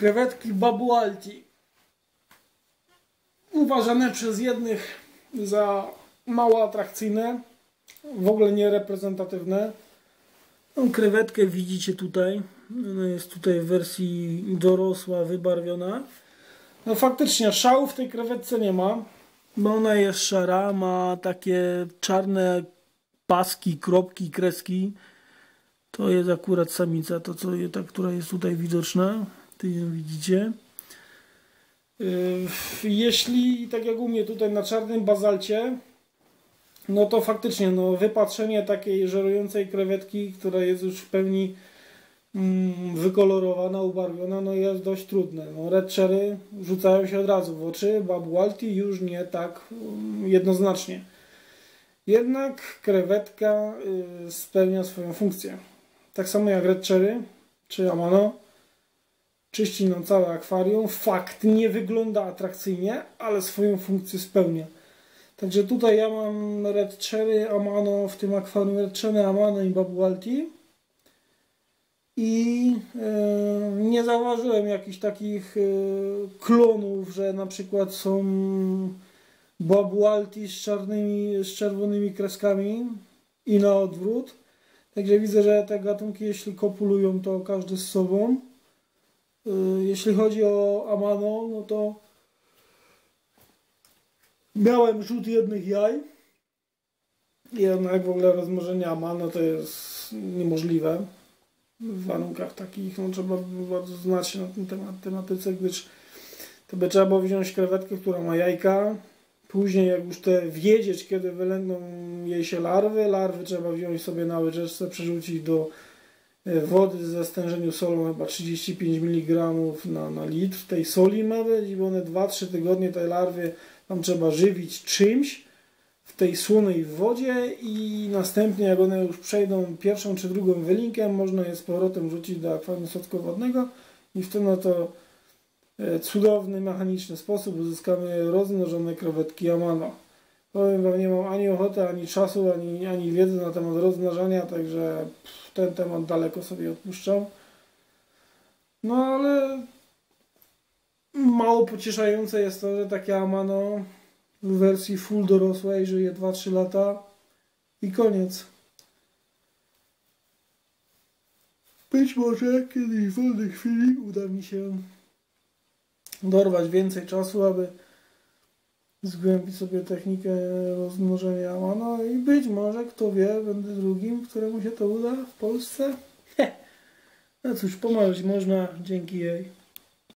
Krewetki Babualti. Uważane przez jednych za mało atrakcyjne, w ogóle niereprezentatywne. Tą krewetkę widzicie tutaj. Ona jest tutaj w wersji dorosła, wybarwiona. No faktycznie szału w tej krewetce nie ma, bo ona jest szara, ma takie czarne paski, kropki, kreski. To jest akurat samica, ta, która jest tutaj widoczna. Tu ją widzicie. Jeśli, tak jak u mnie tutaj na czarnym bazalcie, no to faktycznie wypatrzenie takiej żerującej krewetki, która jest już w pełni wykolorowana, ubarwiona, no jest dość trudne. Red cherry rzucają się od razu w oczy, Babualti już nie tak jednoznacznie. Jednak krewetka spełnia swoją funkcję. Tak samo jak red cherry czy Amano. Czyści nam całe akwarium. Fakt, nie wygląda atrakcyjnie, ale swoją funkcję spełnia. Także tutaj ja mam red cherry, Amano, w tym akwarium red cherry, Amano i Babualti. I nie zauważyłem jakichś takich klonów, że na przykład są Babualti z czerwonymi kreskami i na odwrót. Także widzę, że te gatunki, jeśli kopulują, to każdy z sobą. Jeśli chodzi o Amano, no to miałem rzut jednych jaj. Jednak w ogóle rozmnożenie Amano to jest niemożliwe. W warunkach takich trzeba bardzo znać się na ten tematyce, gdyż to by trzeba było wziąć krewetkę, która ma jajka. Później jak już wiedzieć, kiedy wylęgną jej się larwy trzeba wziąć sobie na łyżeczce, przerzucić do wody ze stężeniem solą chyba 35 mg na litr. Tej soli ma być i one 2-3 tygodnie te larwy tam trzeba żywić czymś w tej słonej wodzie i następnie jak one już przejdą pierwszą czy drugą wylinkę, można je z powrotem wrzucić do akwarium słodkowodnego i w ten oto cudowny, mechaniczny sposób uzyskamy rozmnożone krewetki Amano. Powiem wam, nie mam ani ochoty, ani czasu, ani wiedzy na temat rozmnażania, także ten temat daleko sobie odpuszczam. No ale mało pocieszające jest to, że takie Amano w wersji full dorosłej żyje 2-3 lata i koniec. Być może kiedyś w wolnej chwili uda mi się dorwać więcej czasu, aby zgłębić sobie technikę rozmnożenia Amano i być może, kto wie, będę drugim, któremu się to uda w Polsce. No cóż, pomarzyć można, dzięki jej.